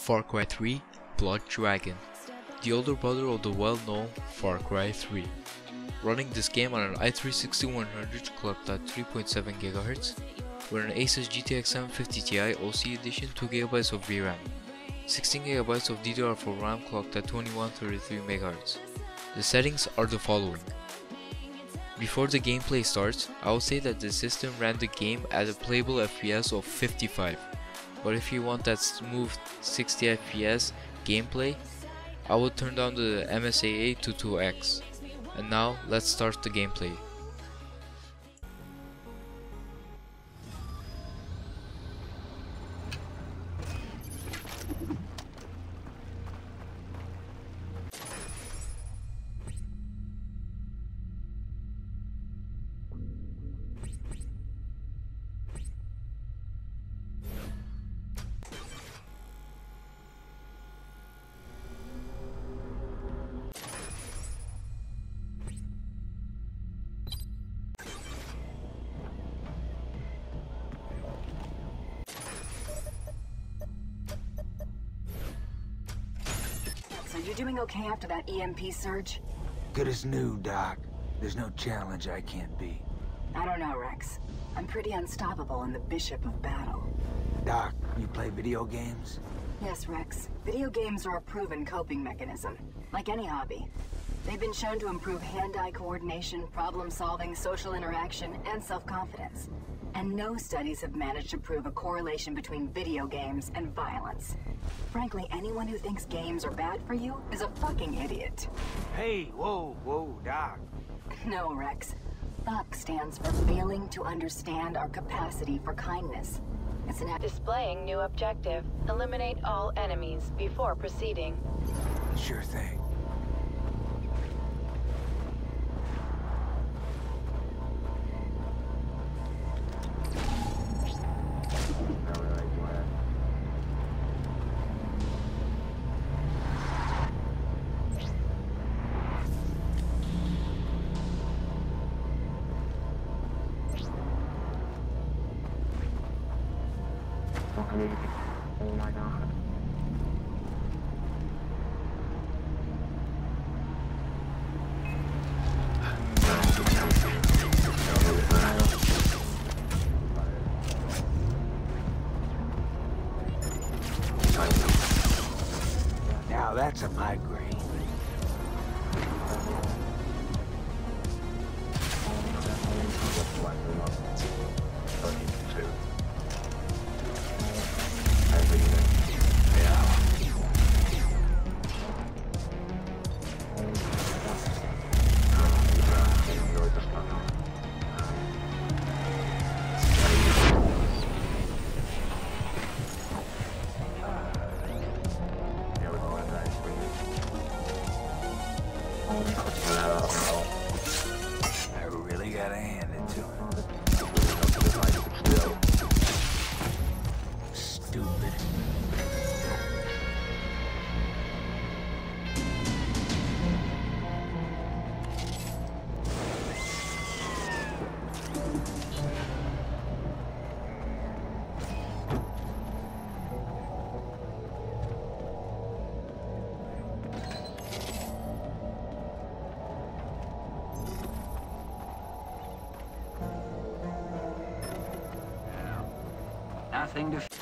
Far Cry 3 Blood Dragon, the older brother of the well-known Far Cry 3. Running this game on an i3 16100 clocked at 3.7 GHz with an Asus GTX 750 Ti OC edition, 2GB of VRAM, 16GB of DDR4 RAM clocked at 2133 MHz. The settings are the following. Before the gameplay starts, I will say that the system ran the game at a playable FPS of 55, but if you want that smooth 60 FPS gameplay, I will turn down the MSAA to 2x. And now let's start the gameplay. So you doing okay after that EMP surge? Good as new, Doc. There's no challenge I can't beat. I don't know, Rex. I'm pretty unstoppable in the Bishop of Battle. Doc, you play video games? Yes, Rex. Video games are a proven coping mechanism, like any hobby. They've been shown to improve hand-eye coordination, problem-solving, social interaction, and self-confidence. And no studies have managed to prove a correlation between video games and violence. Frankly, anyone who thinks games are bad for you is a fucking idiot. Hey, whoa, Doc. No, Rex. FUCK stands for failing to understand our capacity for kindness. It's an Displaying new objective. Eliminate all enemies before proceeding. Sure thing. Oh my god. Now that's a migraine. I really gotta hand it to him. Stupid. Nothing to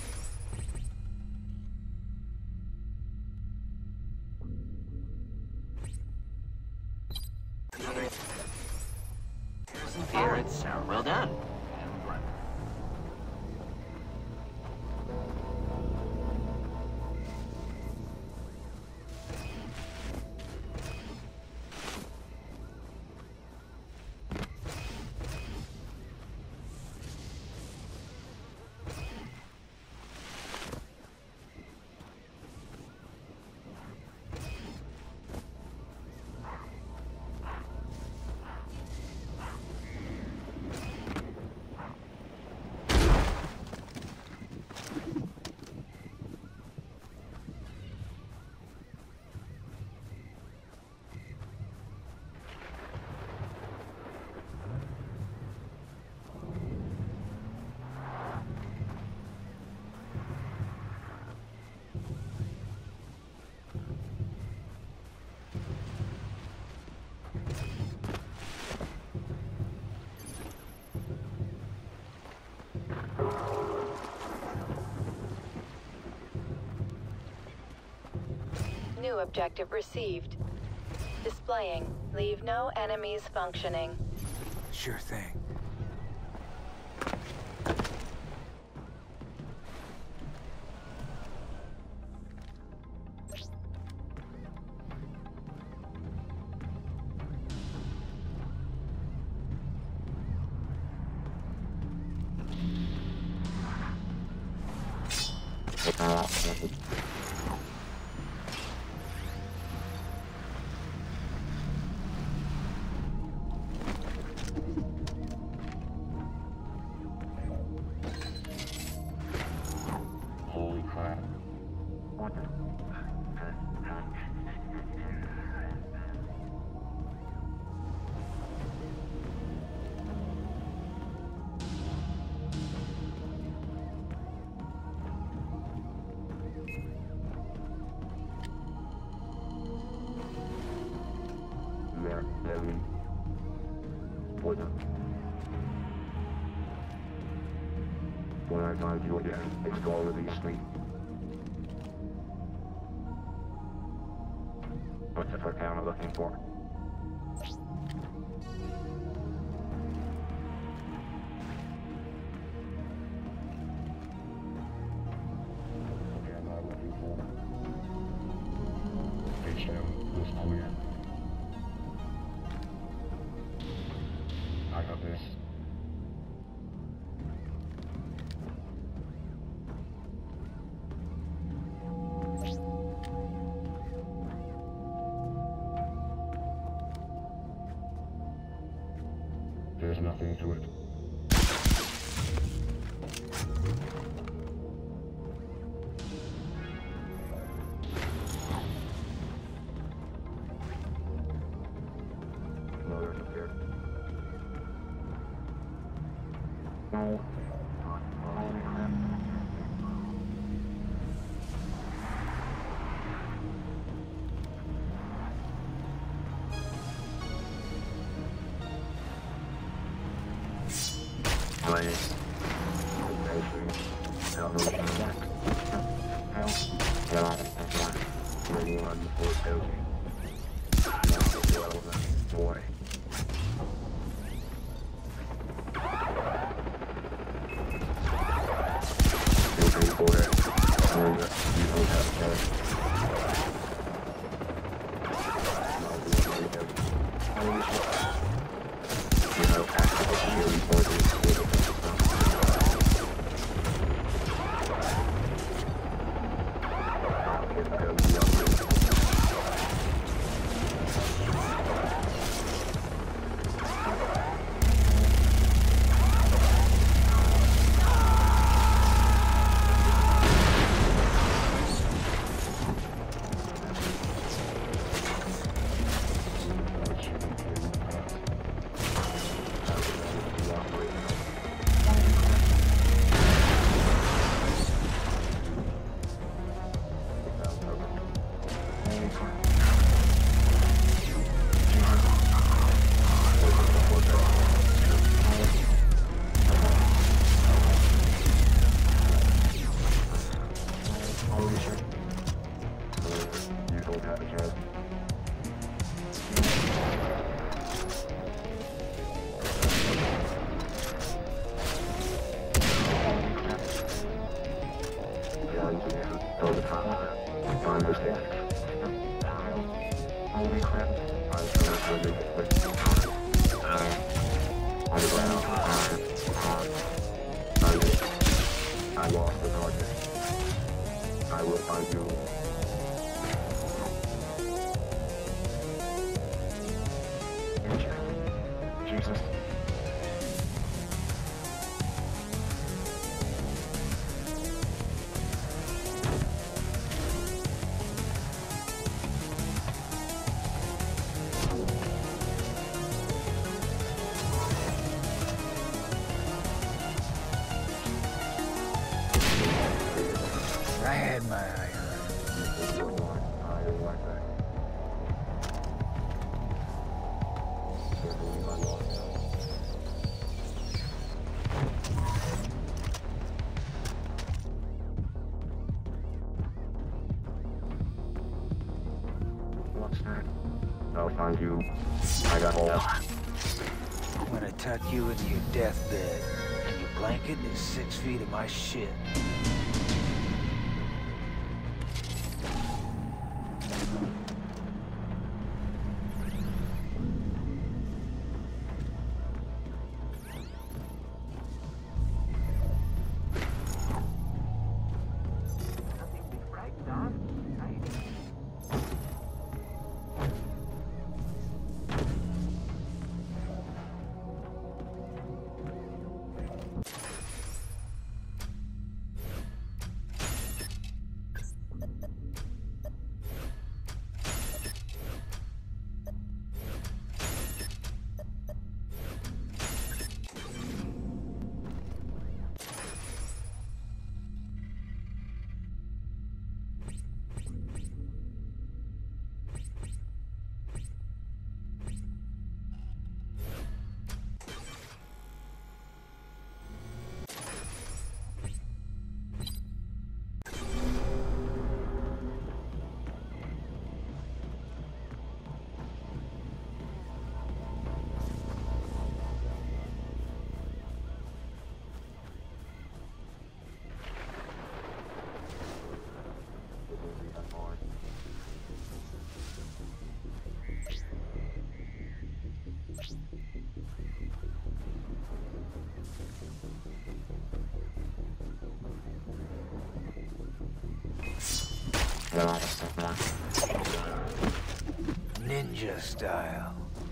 Carrots, well done. New objective received. Displaying. Leave no enemies functioning. Sure thing. Holy crap. What the? Very. What the? When I find you again, explore release me. What's the fuck am I looking for? What am I looking for? HM was clear. I got this. There's nothing to it. No, there's a here. No. Holy crap. Boy. I lost the target. I will find you. Jesus. I had my eye on it. behind you. I got hold. I'm gonna tuck you into your deathbed, and your blanket is 6 feet of my shit. Ninja style.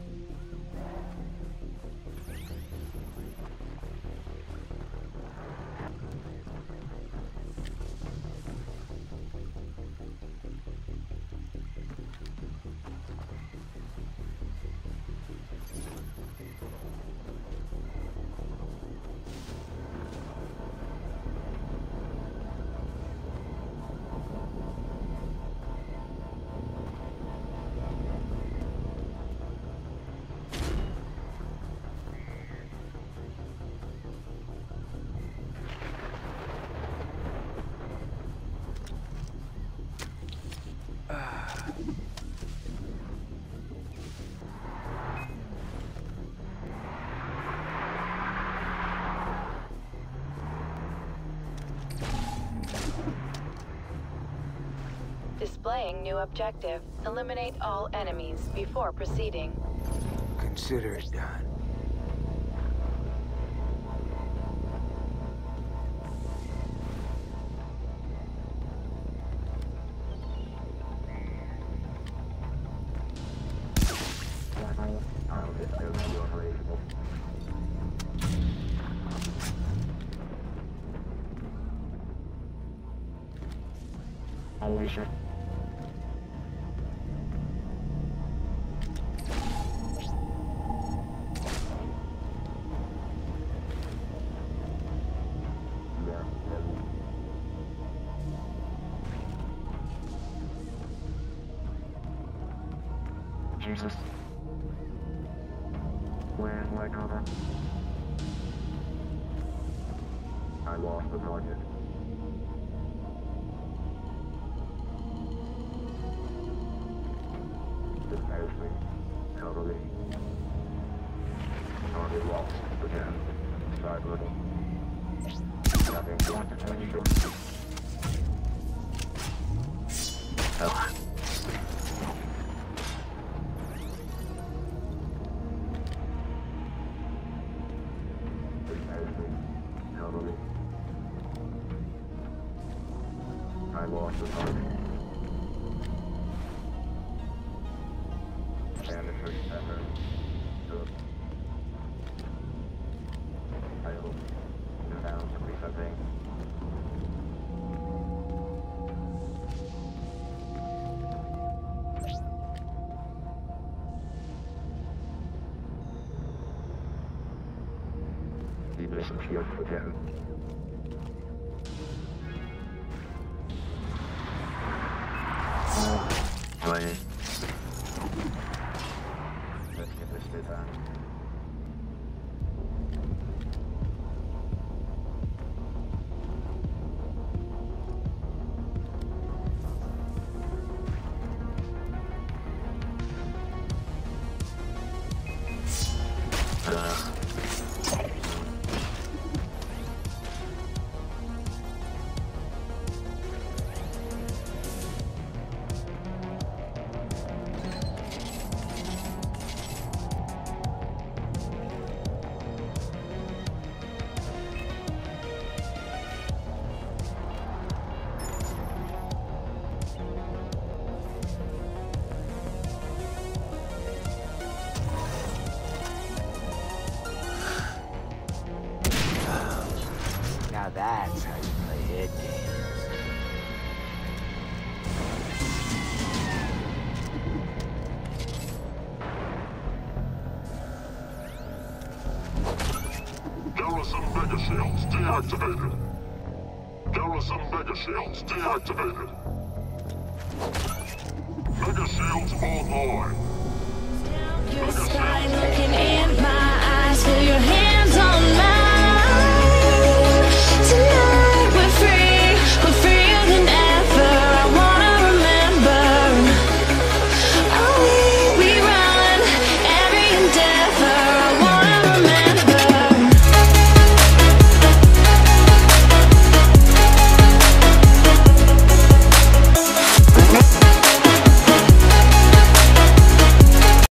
Displaying new objective. Eliminate all enemies before proceeding. Consider it done. I'll get those to operational. Unleash it. Jesus. Where's my cover? I lost the target. This has me. Cover me. Target lost. Again. Side little. Nothing going to tell you. Help. I lost the target. And the first pepper. Good. I hope you found something. Leave this here again. Play. Let's get this bit done. Now that's how you play head games. Garrison mega shields deactivated. Garrison mega shields deactivated. Mega shields online. Your spine looking in my